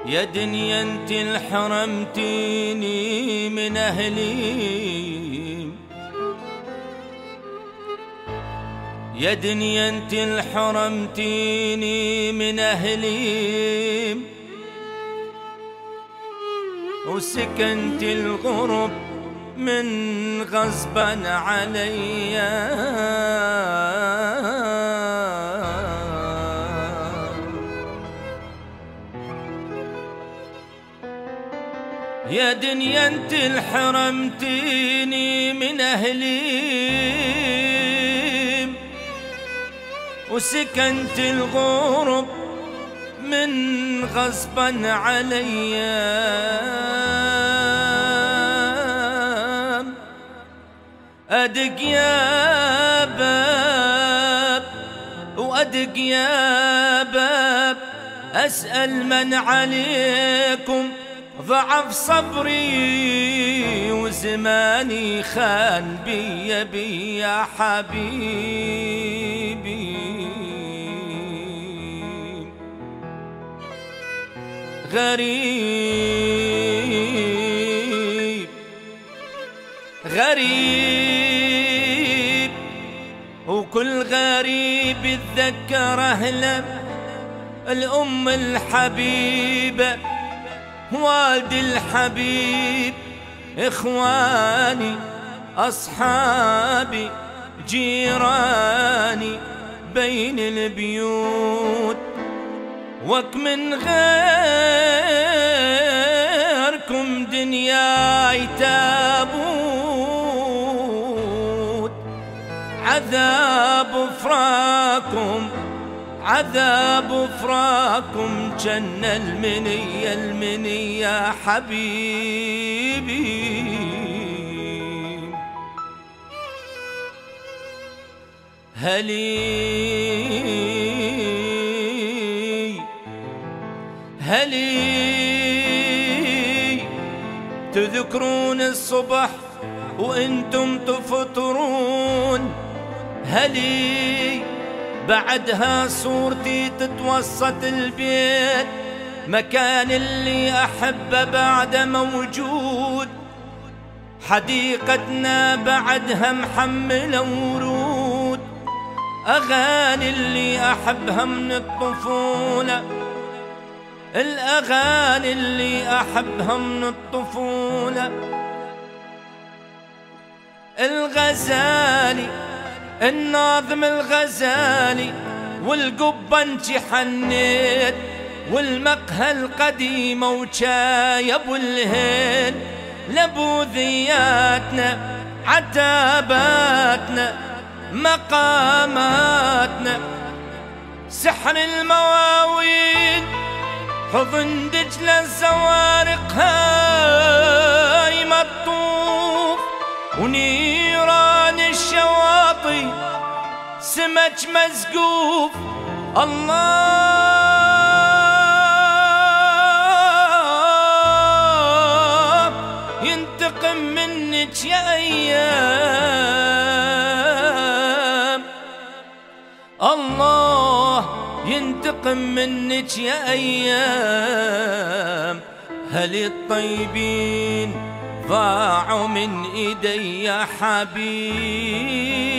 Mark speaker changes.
Speaker 1: يا دنيا انت الحرمتيني من اهلي، يا دنيا انت الحرمتيني من اهلي، وسكنت الغرب من غصبا عليا. يا دنيا انت الحرمتيني من اهلي، وسكنت الغرب من غصبا عليا. أدق يا باب وأدق يا باب، أسأل من عليكم، ضعف صبري وزماني خان بي يا حبيبي. غريب غريب وكل غريب يتذكر أهله، الأم الحبيبة، والدي الحبيب، إخواني أصحابي جيراني بين البيوت. وك من غيركم دنياي تابوت، عذاب فراقكم عذاب فراقكم جن المنية المنية حبيبي. هلي تذكرون الصبح وانتم تفطرون، هلي بعدها صورتي تتوسط البيت، مكان اللي أحبه بعد موجود، حديقتنا بعدها محملة ورود، أغاني اللي أحبها من الطفولة، الأغاني اللي أحبها من الطفولة. الغزالي الناظم الغزالي، والقبة انتي حنيت، والمقهى القديمة وشاي ابو الهيل، لبوذياتنا عتاباتنا مقاماتنا، سحر المواويل حضن دجلة الزوارق هاي مطوف، ونيران الشواطئ سمك مزقوف. الله ينتقم منك يا أيام، الله ينتقم منك يا أيام. هل الطيبين ضاعوا من إيدي يا حبيبي.